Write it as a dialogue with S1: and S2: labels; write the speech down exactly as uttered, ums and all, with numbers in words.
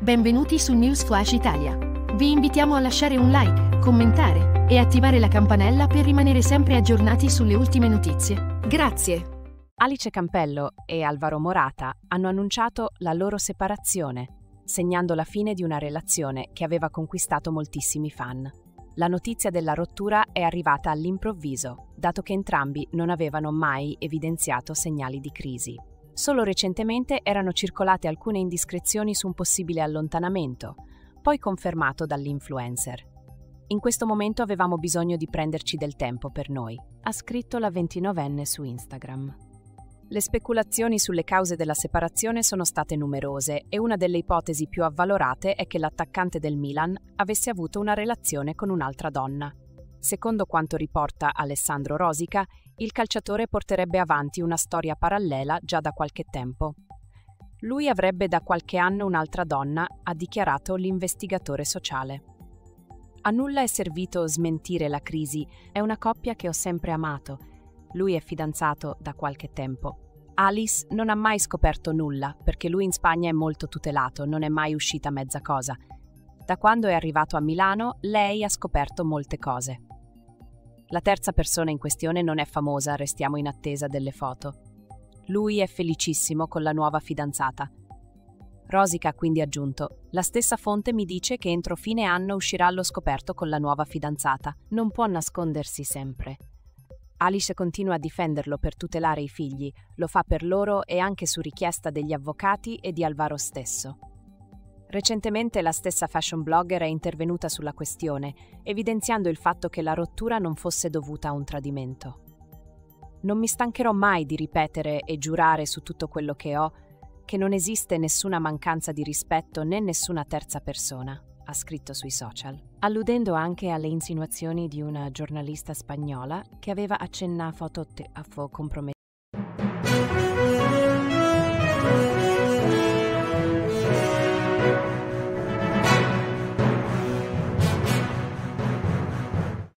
S1: Benvenuti su News Flash Italia. Vi invitiamo a lasciare un like, commentare e attivare la campanella per rimanere sempre aggiornati sulle ultime notizie. Grazie.
S2: Alice Campello e Alvaro Morata hanno annunciato la loro separazione, segnando la fine di una relazione che aveva conquistato moltissimi fan. La notizia della rottura è arrivata all'improvviso, dato che entrambi non avevano mai evidenziato segnali di crisi. Solo recentemente erano circolate alcune indiscrezioni su un possibile allontanamento, poi confermato dall'influencer. In questo momento avevamo bisogno di prenderci del tempo per noi, ha scritto la ventinovenne su Instagram. Le speculazioni sulle cause della separazione sono state numerose e una delle ipotesi più avvalorate è che l'attaccante del Milan avesse avuto una relazione con un'altra donna. Secondo quanto riporta Alessandro Rosica, il calciatore porterebbe avanti una storia parallela già da qualche tempo. Lui avrebbe da qualche anno un'altra donna, ha dichiarato l'investigatore sociale. A nulla è servito smentire la crisi, è una coppia che ho sempre amato. Lui è fidanzato da qualche tempo. Alice non ha mai scoperto nulla, perché lui in Spagna è molto tutelato, non è mai uscita mezza cosa. Da quando è arrivato a Milano, lei ha scoperto molte cose. La terza persona in questione non è famosa, restiamo in attesa delle foto. Lui è felicissimo con la nuova fidanzata. Rosica ha quindi aggiunto: la stessa fonte mi dice che entro fine anno uscirà allo scoperto con la nuova fidanzata. Non può nascondersi sempre. Alice continua a difenderlo per tutelare i figli, lo fa per loro e anche su richiesta degli avvocati e di Alvaro stesso. Recentemente la stessa fashion blogger è intervenuta sulla questione, evidenziando il fatto che la rottura non fosse dovuta a un tradimento. Non mi stancherò mai di ripetere e giurare su tutto quello che ho che non esiste nessuna mancanza di rispetto né nessuna terza persona, ha scritto sui social, alludendo anche alle insinuazioni di una giornalista spagnola che aveva accennato a foto compromettenti.